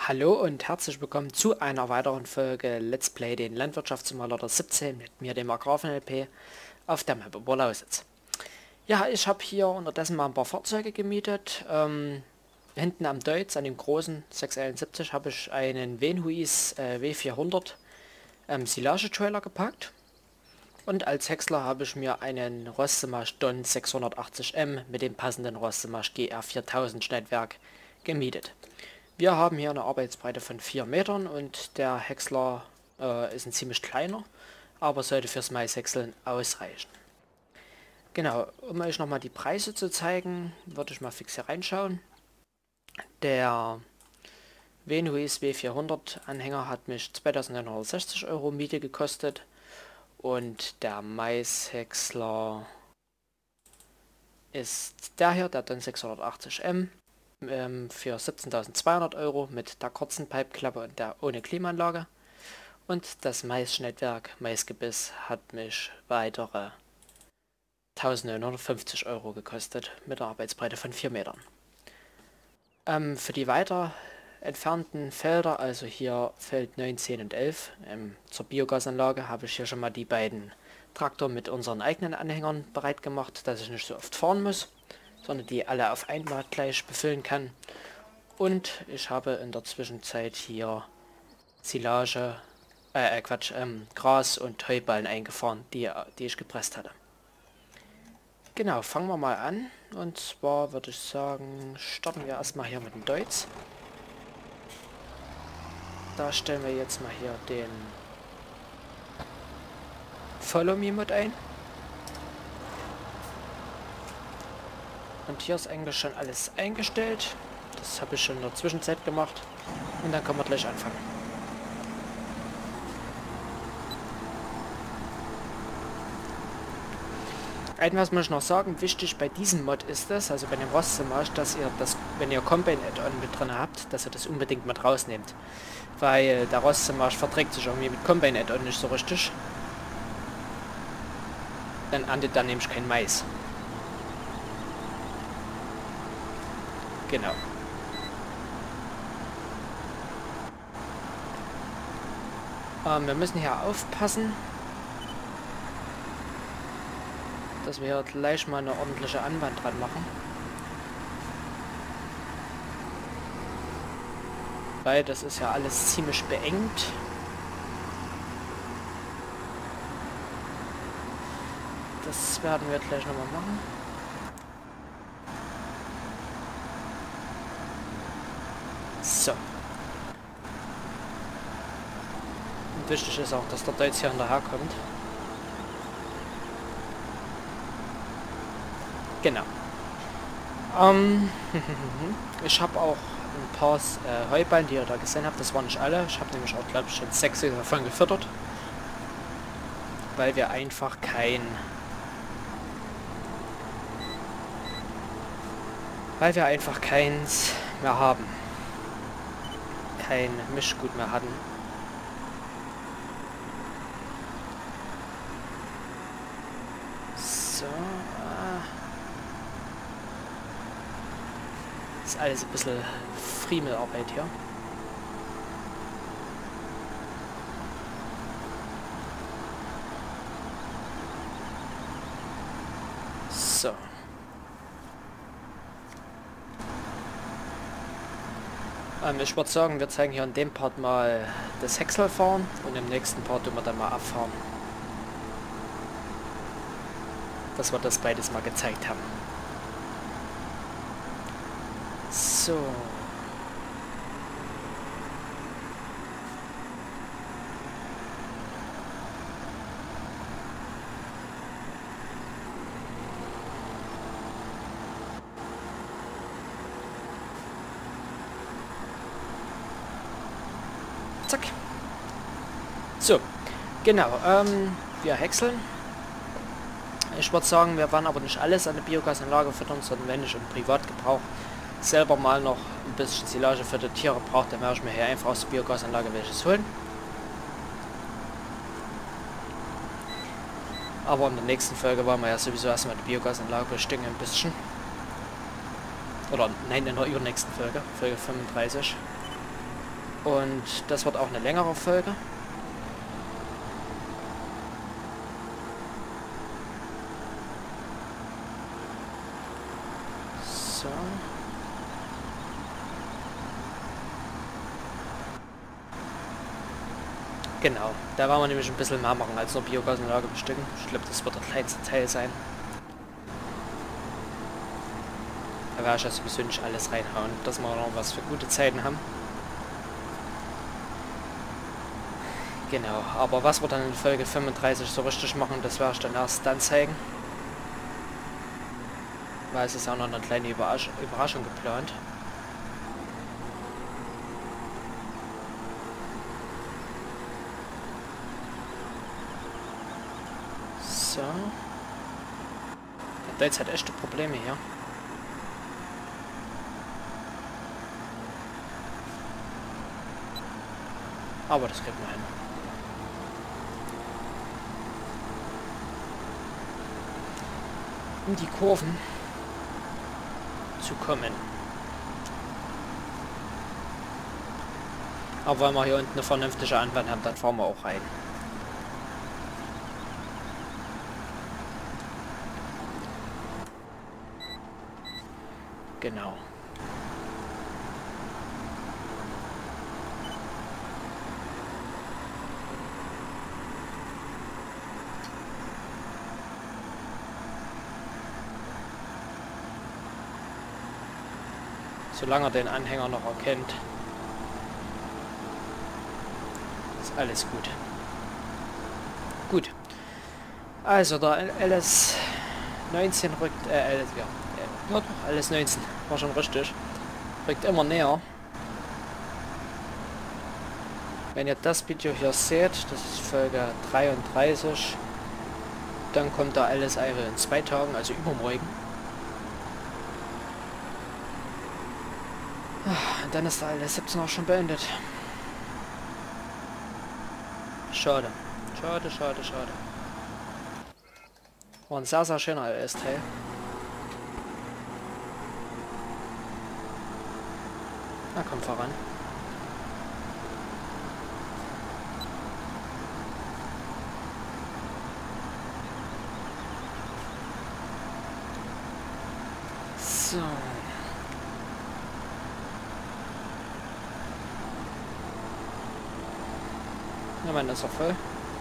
Hallo und herzlich willkommen zu einer weiteren Folge Let's Play den Landwirtschaftssimulator 17 mit mir, dem Agrarvan-LP, auf der Map Oberlausitz. Ja, ich habe hier unterdessen mal ein paar Fahrzeuge gemietet. Hinten am Deutz, an dem großen 671, habe ich einen Venhuis W400 Silage-Trailer gepackt. Und als Häcksler habe ich mir einen Rostemasch Don 680M mit dem passenden Rostemasch GR4000 Schneidwerk gemietet. Wir haben hier eine Arbeitsbreite von 4 Metern und der Häcksler ist ein ziemlich kleiner, aber sollte fürs Maishäckseln ausreichen. Genau, um euch nochmal die Preise zu zeigen, würde ich mal fix hier reinschauen. Der Venhuis W400 Anhänger hat mich 2.960 Euro Miete gekostet und der Maishäcksler ist der hier, der Don 680M. Für 17.200 Euro mit der kurzen Pipeklappe und der ohne Klimaanlage. Und das Maisschneidwerk Maisgebiss hat mich weitere 1.950 Euro gekostet mit der Arbeitsbreite von 4 Metern. Für die weiter entfernten Felder, also hier Feld 9, 10 und 11, zur Biogasanlage, habe ich hier schon mal die beiden Traktor mit unseren eigenen Anhängern bereit gemacht, dass ich nicht so oft fahren muss, sondern die alle auf einmal gleich befüllen kann. Und ich habe in der Zwischenzeit hier Silage, Gras und Heuballen eingefahren, die ich gepresst hatte. Genau, fangen wir mal an. Und zwar würde ich sagen, starten wir erstmal hier mit dem Deutz. Da stellen wir jetzt mal hier den Follow Me Mod ein. Und hier ist eigentlich schon alles eingestellt. Das habe ich schon in der Zwischenzeit gemacht. Und dann können wir gleich anfangen. Etwas muss ich noch sagen, wichtig bei diesem Mod ist es, also bei dem Rostemasch, dass ihr das, wenn ihr Combine Add-on mit drin habt, dass ihr das unbedingt mit rausnehmt. Weil der Rostemasch verträgt sich irgendwie mit Combine Add-on nicht so richtig. Dann erntet dann nämlich kein Mais. Genau. Wir müssen hier aufpassen, dass wir hier gleich mal eine ordentliche Anwand dran machen. Weil das ist ja alles ziemlich beengt. Das werden wir gleich nochmal machen. So. Und wichtig ist auch, dass der Deutz hier hinterher kommt. Genau. Ich habe auch ein paar Heuballen, die ihr da gesehen habt. Das waren nicht alle. Ich habe nämlich auch, glaube ich, schon 6 davon gefüttert. Weil wir einfach keins mehr haben. Kein Mischgut mehr hatten. So. Ist alles ein bisschen Friemelarbeit hier. So. Ich würde sagen, wir zeigen hier in dem Part mal das Häckselfahren und im nächsten Part tun wir dann mal abfahren. Dass wir das beides mal gezeigt haben. So. Zack. So, genau, wir häckseln. Ich würde sagen, wir werden aber nicht alles an der Biogasanlage füttern, sondern wenn ich im Privatgebrauch selber mal noch ein bisschen Silage für die Tiere brauche, dann werde ich mir hier einfach aus der Biogasanlage welches holen. Aber in der nächsten Folge wollen wir ja sowieso erstmal die Biogasanlage bestücken ein bisschen. Oder nein, in der übernächsten Folge, Folge 35. Und das wird auch eine längere Folge. So. Genau, da werden wir nämlich ein bisschen mehr machen als nur Biogasanlage bestücken. Ich glaube, das wird der kleinste Teil sein. Da werde ich ja sowieso nicht alles reinhauen, dass wir noch was für gute Zeiten haben. Genau, aber was wir dann in Folge 35 so richtig machen, das werde ich dann erst dann zeigen. Weil es ist auch noch eine kleine Überraschung geplant. So. Ich habe jetzt halt echte Probleme hier. Aber das kriegt man hin. Um die Kurven zu kommen. Aber wenn wir hier unten eine vernünftige Anwendung haben, dann fahren wir auch rein. Genau. Solange er den Anhänger noch erkennt, ist alles gut. Gut. Also der LS19 rückt, ja, LS19 war schon richtig. Rückt immer näher. Wenn ihr das Video hier seht, das ist Folge 33, dann kommt der LS Iron in 2 Tagen, also übermorgen. Und dann ist der LS17 auch schon beendet. Schade. Schade, schade, schade. War ein sehr, sehr schöner LS-Teil. Na komm, voran. So. Ja, mein, das ist doch voll.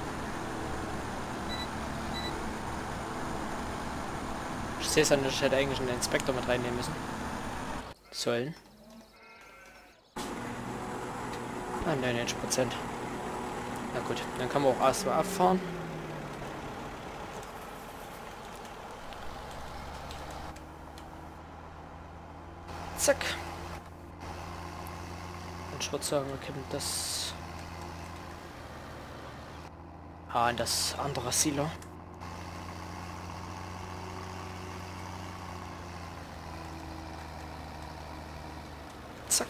Ich sehe es an, ich hätte eigentlich einen Inspektor mit reinnehmen müssen. Sollen. Ah, 99%. Na gut, dann kann man auch erstmal abfahren. Zack. Und ich würde sagen, wir können das... Ah, in das andere Silo. Zack.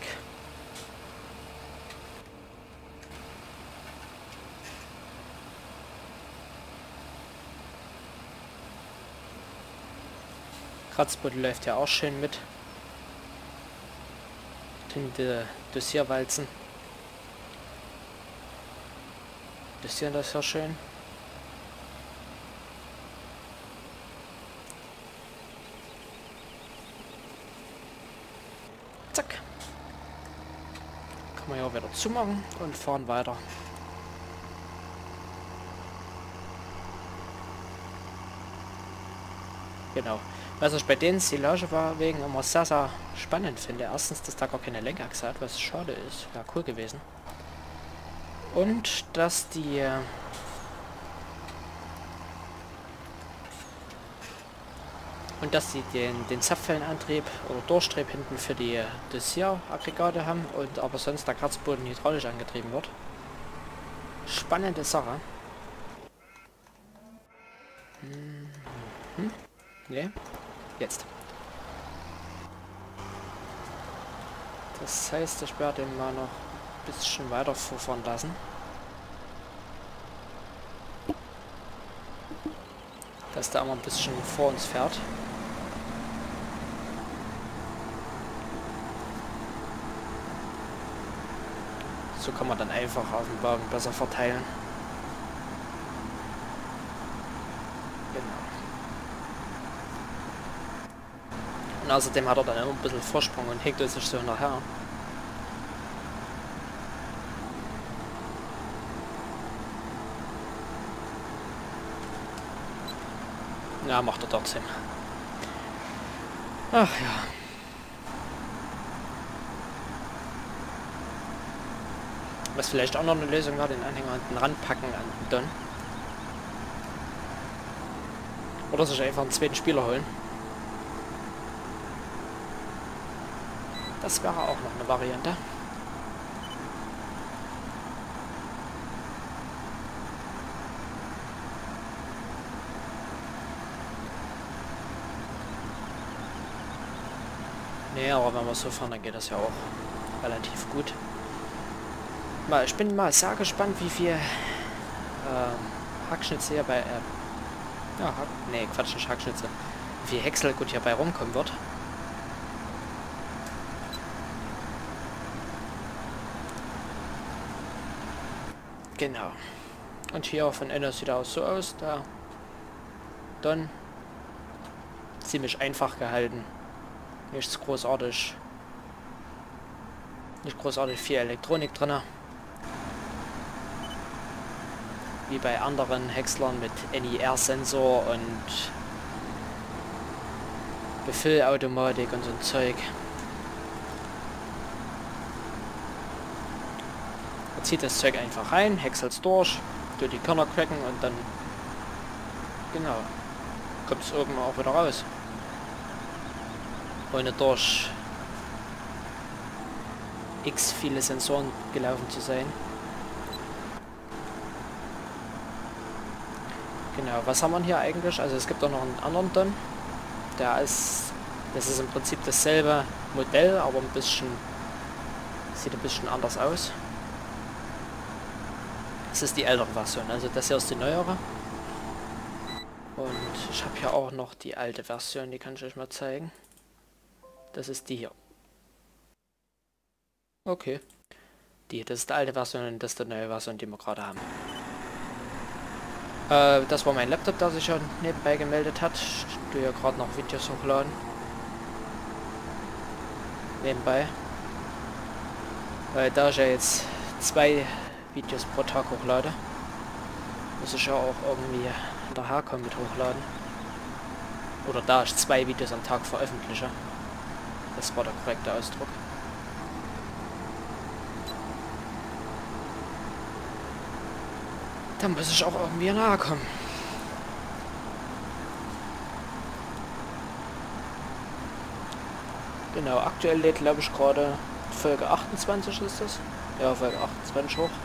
Kratzbüttel läuft ja auch schön mit. Die Dosierwalzen. Dosieren das ja schön. Zack. Kann man ja auch wieder zumachen und fahren weiter. Genau. Was ich bei den Silagewagen immer sehr, sehr spannend finde. Erstens, dass da gar keine Lenkachse hat, was schade ist. Wäre cool gewesen. Und dass die... den Zapfwellenantrieb oder Durchtrieb hinten für die Dosieraggregate haben und aber sonst der Kratzboden hydraulisch angetrieben wird. Spannende Sache. Ne? Jetzt. Das heißt, ich werde ihn mal noch ein bisschen weiter vorfahren lassen. Dass der einmal ein bisschen vor uns fährt. So kann man dann einfach auf dem Wagen besser verteilen. Genau. Und außerdem hat er dann immer ein bisschen Vorsprung und hängt sich so nachher. Ja, macht er trotzdem. Ach ja. Was vielleicht auch noch eine Lösung war, den Anhänger hinten ranpacken an den Don. Oder sich einfach einen zweiten Spieler holen. Das wäre auch noch eine Variante. Nee, aber wenn wir so fahren, dann geht das ja auch relativ gut. Ich bin mal sehr gespannt, wie viel Hackschnitze hier bei... nee, Quatsch, nicht Hackschnitze. Wie viel Häcksel gut hierbei rumkommen wird. Genau. Und hier von innen sieht er auch so aus. Da dann ziemlich einfach gehalten. Nichts großartig. Nicht großartig viel Elektronik drin. Wie bei anderen Häckslern mit NIR-Sensor und Befüllautomatik und so ein Zeug. Er zieht das Zeug einfach rein, häckselt's durch, tut die Körner cracken und dann genau kommt es oben auch wieder raus. Ohne durch x viele Sensoren gelaufen zu sein. Genau, was haben wir hier eigentlich? Also es gibt auch noch einen anderen Don. Das ist im Prinzip dasselbe Modell, aber ein bisschen sieht ein bisschen anders aus. Das ist die ältere Version, also das hier ist die neuere. Und ich habe hier auch noch die alte Version, die kann ich euch mal zeigen. Das ist die hier. Okay. Das ist die alte Version und das ist die neue Version, die wir gerade haben. Das war mein Laptop, der sich ja nebenbei gemeldet hat. Ich tue ja gerade noch Videos hochladen. Nebenbei. Da ich ja jetzt 2 Videos pro Tag hochlade, muss ich ja auch irgendwie hinterherkommen mit hochladen. Oder da ich 2 Videos am Tag veröffentliche. Das war der korrekte Ausdruck. Da muss ich auch irgendwie nahe kommen. Genau, aktuell lädt, glaube ich, gerade Folge 28 ist das. Ja, Folge 28 hoch.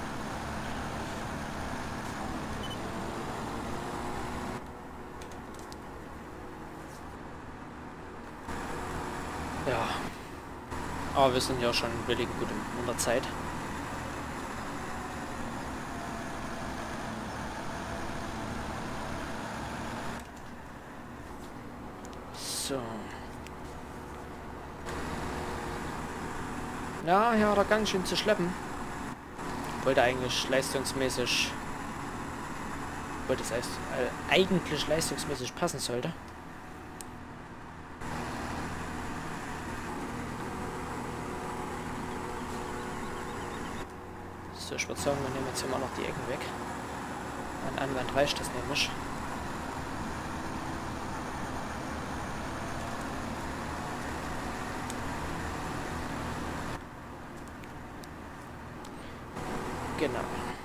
Ja. Aber wir sind ja schon wirklich gut in der Zeit. So. Ja, hier hat er ganz schön zu schleppen. Wollte eigentlich leistungsmäßig... Wollte es eigentlich leistungsmäßig passen sollte. So, ich würde sagen, wir nehmen jetzt hier mal noch die Ecken weg. An Anwand reicht das nämlich. Genau.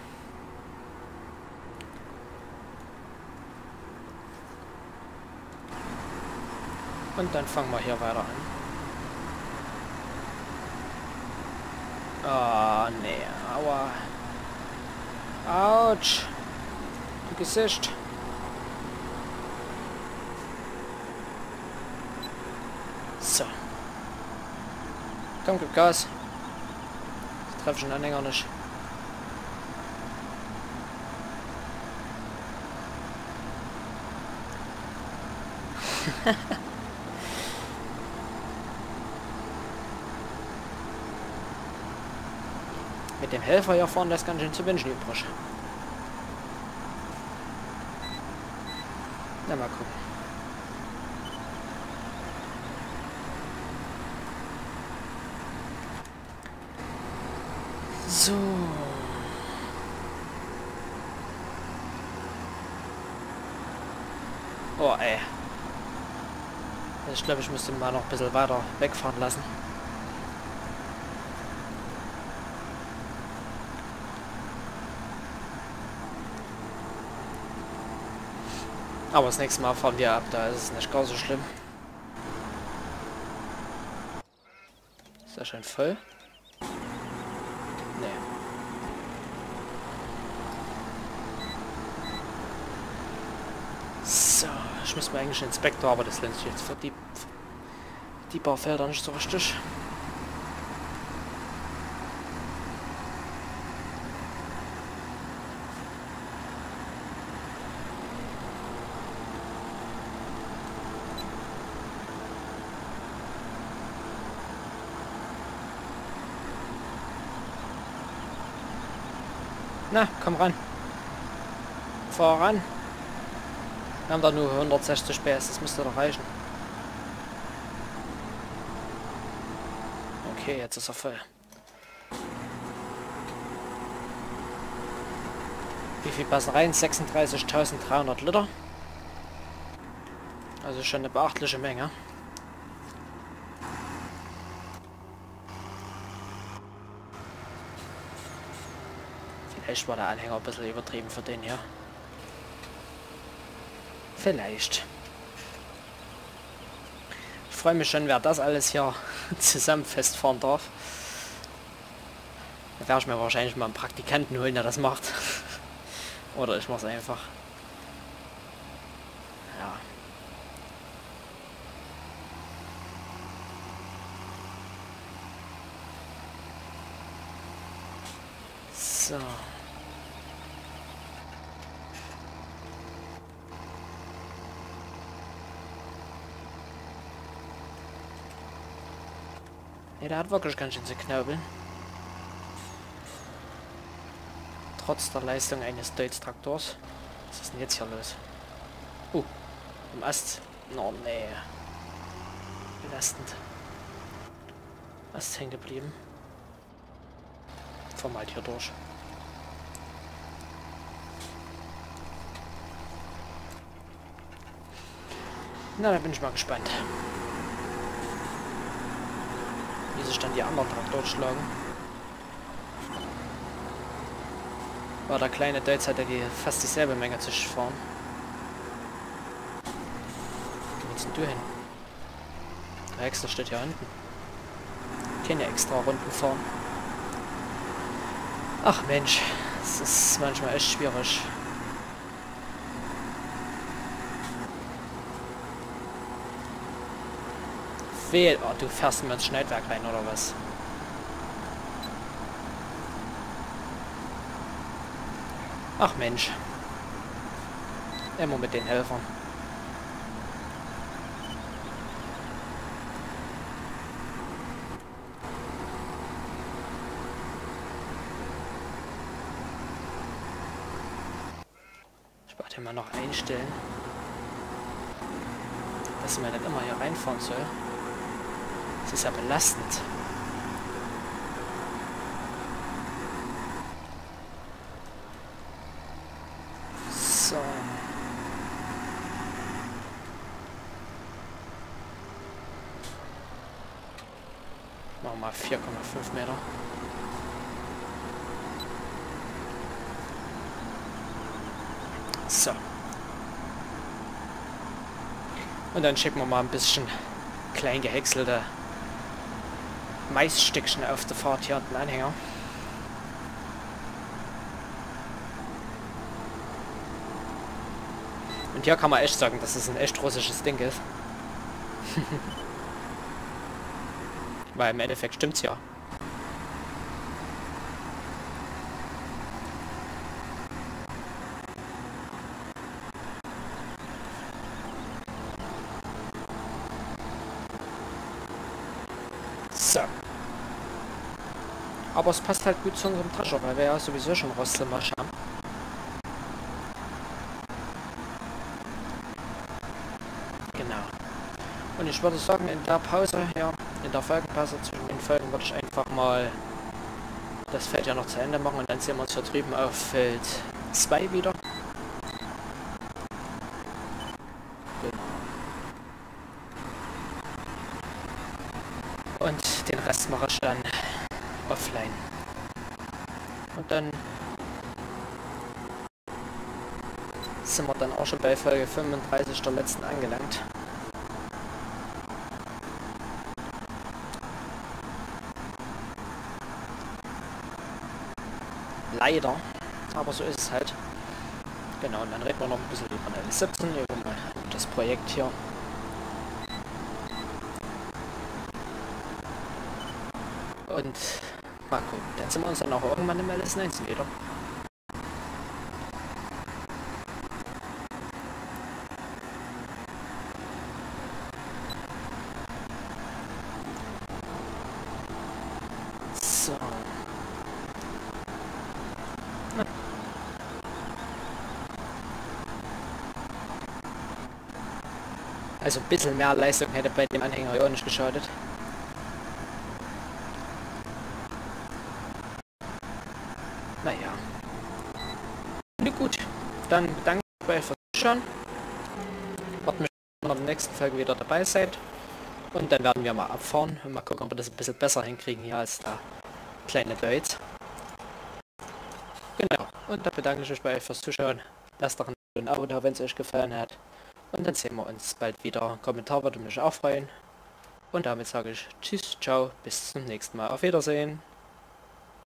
Und dann fangen wir hier weiter an. Ah, nee, aua. Autsch. Du Gesicht. So. Komm, gib Gas. Ich treffe schon den Anhänger nicht. dem Helfer hier vorne lässt ganz schön zu wünschen übrig. Na, mal gucken. So. Oh, ey. Ich glaube, ich müsste mal noch ein bisschen weiter wegfahren lassen. Aber das nächste Mal fahren wir ab, da ist es nicht gar so schlimm. Ist das schon voll? Nee. So, ich muss mir eigentlich einen Inspektor, aber das lässt sich jetzt für die paar Felder nicht so richtig. Na, komm ran. Fahr ran. Wir haben da nur 160 PS, das müsste doch reichen. Okay, jetzt ist er voll. Wie viel passen rein? 36.300 Liter. Also schon eine beachtliche Menge. Vielleicht war der Anhänger ein bisschen übertrieben für den hier. Vielleicht. Ich freue mich schon, wer das alles hier zusammen festfahren darf. Da werde ich mir wahrscheinlich mal einen Praktikanten holen, der das macht. Oder ich mache es einfach. Ja. So. Ne, der hat wirklich ganz schön zu knabbeln. Trotz der Leistung eines Deutz-Traktors. Was ist denn jetzt hier los? Im Ast. Oh, nee. Belastend. Ast hängen geblieben. Fahren wir halt hier durch. Na, da bin ich mal gespannt. Wie sich dann die anderen Traktoren schlagen. War der kleine Deutz hat ja fast dieselbe Menge zu fahren. Wo willst denn du hin? Der Häcksler steht hier hinten. Keine extra Runden fahren. Ach Mensch, es ist manchmal echt schwierig. Oh, du fährst mir ins Schneidwerk rein, oder was? Ach Mensch. Immer mit den Helfern. Ich werde mal noch einstellen, dass man nicht immer hier reinfahren soll. Das ist ja belastend. So. Machen wir mal 4,5 Meter. So. Und dann schicken wir mal ein bisschen klein gehäckselte Maisstückchen auf der Fahrt hier an den Anhänger. Und hier kann man echt sagen, dass es ein echt russisches Ding ist. Weil im Endeffekt stimmt's ja. So. Aber es passt halt gut zu unserem Drescher, weil wir ja sowieso schon Rostzelmasch haben. Genau. Und ich würde sagen, in der Pause hier, in der Folgenpause zwischen den Folgen, würde ich einfach mal das Feld ja noch zu Ende machen und dann sehen wir uns hier drüben auf Feld 2 wieder. Und den Rest mache ich dann offline. Und dann sind wir dann auch schon bei Folge 35 der letzten angelangt. Leider, aber so ist es halt. Genau, und dann reden wir noch ein bisschen über den L17, über das Projekt hier. Und mal gucken, dann sind wir uns dann auch irgendwann im LS19 wieder. So. Na. Also ein bisschen mehr Leistung hätte bei dem Anhänger auch nicht geschadet. Naja. Na gut, dann bedanke ich mich fürs Zuschauen. Warten mich, wenn ihr in der nächsten Folge wieder dabei seid. Und dann werden wir mal abfahren und mal gucken, ob wir das ein bisschen besser hinkriegen hier als der kleine Deutz. Genau, und dann bedanke ich mich bei euch fürs Zuschauen. Lasst doch ein Abo da, wenn es euch gefallen hat. Und dann sehen wir uns bald wieder. Ein Kommentar würde mich auch freuen. Und damit sage ich Tschüss, ciao, bis zum nächsten Mal. Auf Wiedersehen.